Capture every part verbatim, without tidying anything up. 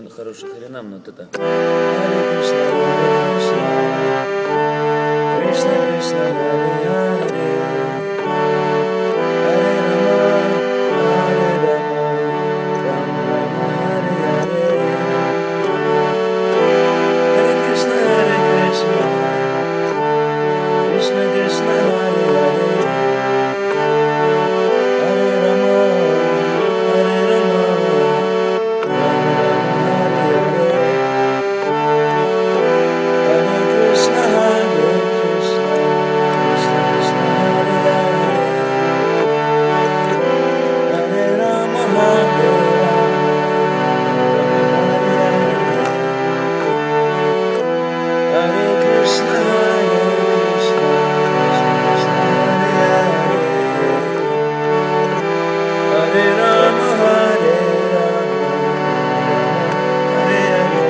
очень хороший харинам, но вот это Харе Кришна, Харе Кришна, Кришна Кришна, Харе Харе, Харе Рама, Харе Рама, Рама Рама, Харе Харе, Харе Кришна, Харе Кришна, Кришна Кришна, Харе Харе, Харе Рама, Харе Рама, Rama Rama, Hare Hare, Hare Krishna, Hare Krishna, Krishna Krishna, Hare Hare, Hare Rama, Hare Rama, Hare Krishna, Hare Krishna, Krishna Krishna, Hare Hare, Hare Rama, Hare Rama, Hare Hare,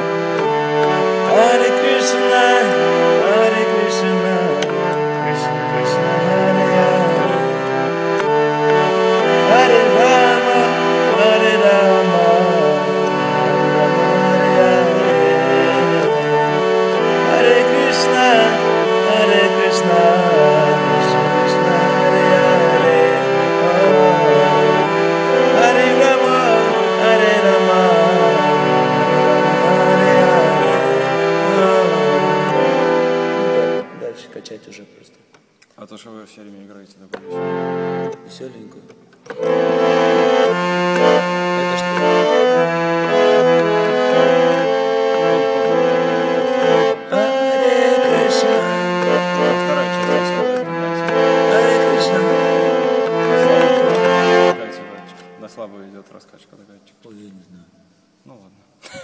Hare Krishna, Hare Krishna, Krishna Krishna, Hare Hare, Hare Rama, Hare Rama, Hare Rama, Hare Hare, Hare Krishna, Hare Krishna, Krishna Krishna, Hare Hare, Hare Rama, Hare Rama, Hare Hare. Дальше качать уже просто. А то, что вы все время играете на клавише. Веселенько. Это что? Харе Кришна, Вторая часть веселая такая. Харе Кришна. На слабо идет раскачка такая. Ой, я не знаю. Ну ладно.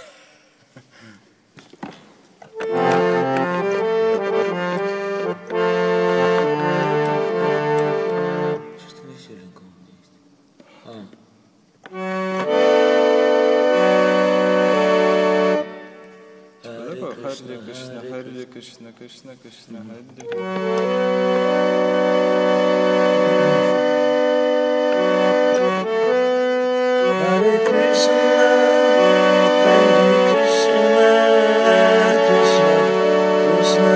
Что-то веселенькое у меня есть. А. Что такое? Харе Кришна, Харе Кришна, Кришна Кришна, Харе. Hare Krishna, Hare Krishna, Krishna Krishna,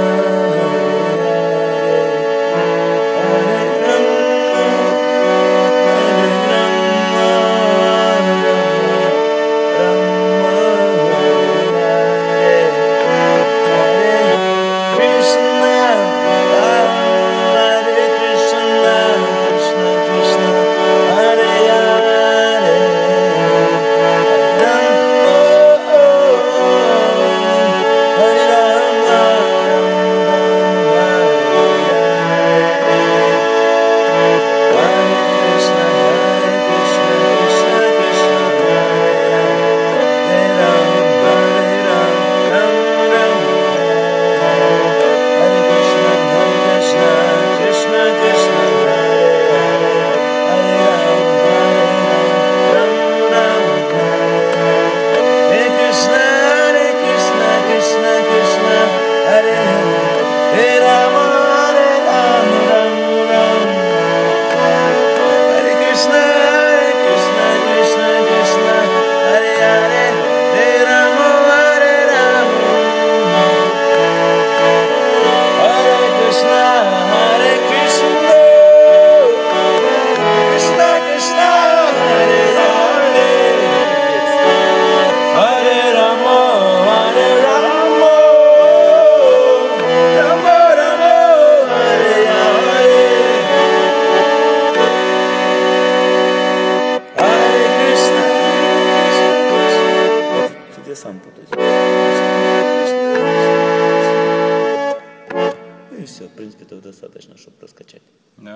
Hare Hare, Hare Rama, Hare Rama, Rama Rama, Hare Hare, Hare Krishna, Hare Krishna, Krishna Krishna, Hare Hare, сам путать. Ну и все, в принципе, этого достаточно, чтобы раскачать. Да?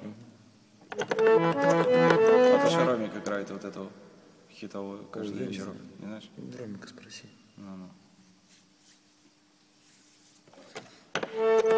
А то что Ромик играет вот эту хитовую каждый Ой, вечер, не не знаешь? Ромика спроси. Ну-ну.